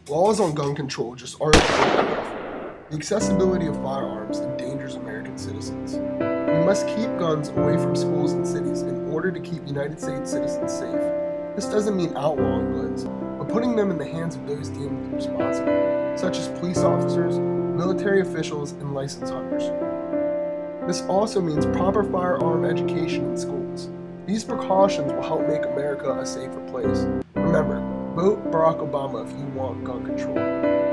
Laws on gun control just aren't good enough. The accessibility of firearms endangers American citizens. We must keep guns away from schools and cities in order to keep United States citizens safe. This doesn't mean outlawing guns, but putting them in the hands of those deemed responsible, such as police officers, military officials, and license hunters. This also means proper firearm education in schools. These precautions will help make America a safer place. Remember, vote Barack Obama if you want gun control.